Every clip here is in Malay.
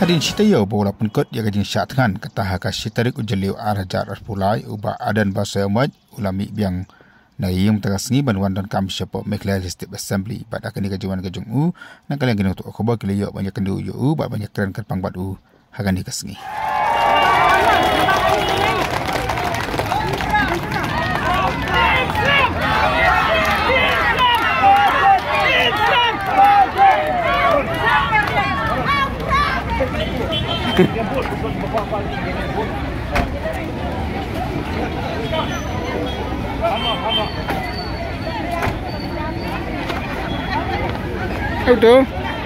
Kadin citayo bola pengkot ya kajing syatkan kata haka sitarik ujeliu arajar arpulai uba adan bahasa umat ulami biang na yung tagasngi banwan dan kam syapo mekla Legislative Assembly pada kini kajuan kajung u na kalian gino to khoba kiliyo banyak kendu yu ba banyak keren kan pangbat u hagan dikasngi. Betul.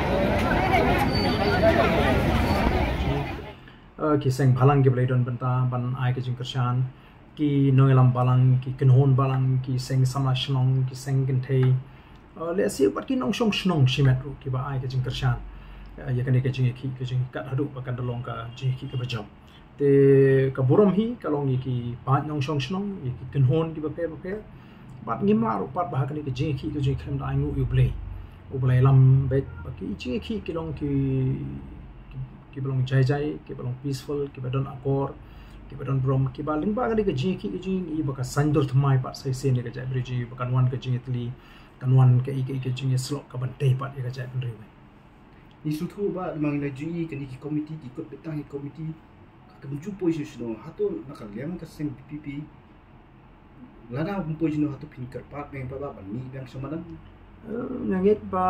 Kiseng balang ke belai don benta ban ai ke jingkershan ki noelam balang ki kenhon balang ki seng sama shnong ki seng kentei le si pat ki nong shong shnong shimet ru ki ba ai ke jingkershan ya kan ke jing ki ke jing kat hadu bakan dolong ka jing ki ke bajam te ka buram hi kalong ki pat nong shong shnong ki kenhon ki ba pe pat ngimla ru pat ba kan ke jing ki khem da ngu yu blei ublai lam bet baki jing ki kilong ki belong jai ki belong peaceful ki badon akor ki badon brom ki baling ba ga jing ki jing i baka sandur thmai pat sai se ne ga jai briji bakan wan ka jing itli kan wan ka i jing slok ka ban tei pat ga jai ban rewe isu thu ba mang la jing ki ni committee ki kot betang ki committee ka bunju position hato nakal liam ka seng ppp lana position hato pinkar pat beng pa ba ni bang samadan ngangit ba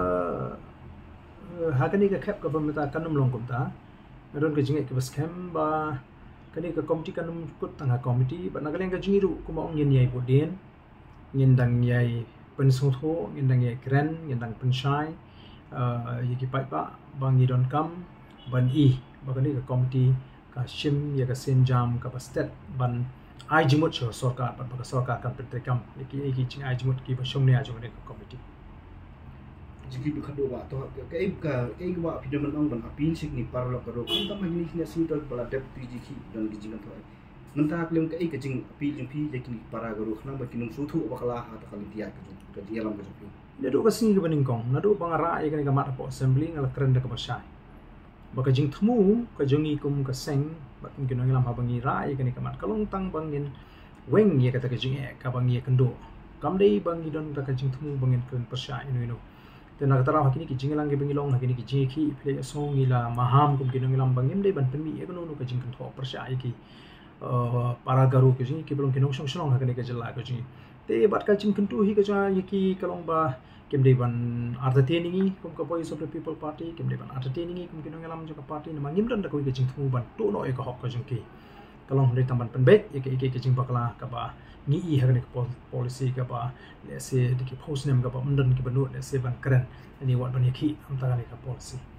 hakani ka khap ka bamta kanum long kumta adon ka jingai ka baskem ba kani ka committee kanum kut tanga committee ba nagaleng ka jingiru kuma ong yen yai bodien ngin dang yai pensotho ngin dang yai kren ngin dang penshai yiki pai pa bang idon kam ban I ba kani ka committee ka shim ya ka senjam ka bastet ban ai jimut cho sarkar ban ba sarkar kan petekam yiki ching ai jimut ki ba shomne ajong ne ka committee jiki bekhado wa to ka wa pidaman ong ban apin sik ni parlo karo kan ta magni ni sintal bala deputy jiki dan gijingan to menta klem ka jing apil jing pi lekin para garo khna ba kinung suthu bakala ha ta kali tiak ka dialam ka jing nado kasing ka baningkong nado pangara ay kan ka mat po assembly ngal kren da ka basai baka jing thmu ka jongi kum ka seng ba kum kinong lam habangi ra ay kan ka mat kalong tang bangin weng ye ka ta ka jing ka bangi kendo kam dei bangi don ta ka jing thmu bangin kren pasai ino dan nakatara hakini ki jingilang ke bengilong hakini ki jingi play a song ila maham kum kinong ilang bangim dei ban penmi e kono ka jing kan tho persai ki para garu ke jingi ki belong kinong song song hakini ka jela ka jingi te bat ka jing kentu hi ka ja yiki kalong ba kem dei ban entertaining kum ka voice of the people party kem dei ban entertaining kum kinong ilam jo ka party na mangim dan ka jing thu ban to no e ka hok ka jing ki kalong dei tamban penbek yiki jing bakla ka ba ni I hakani ka policy ka ba le se diki post nem ka ba mundan ki banu le se ban kren ani wat ban yaki am ta ka policy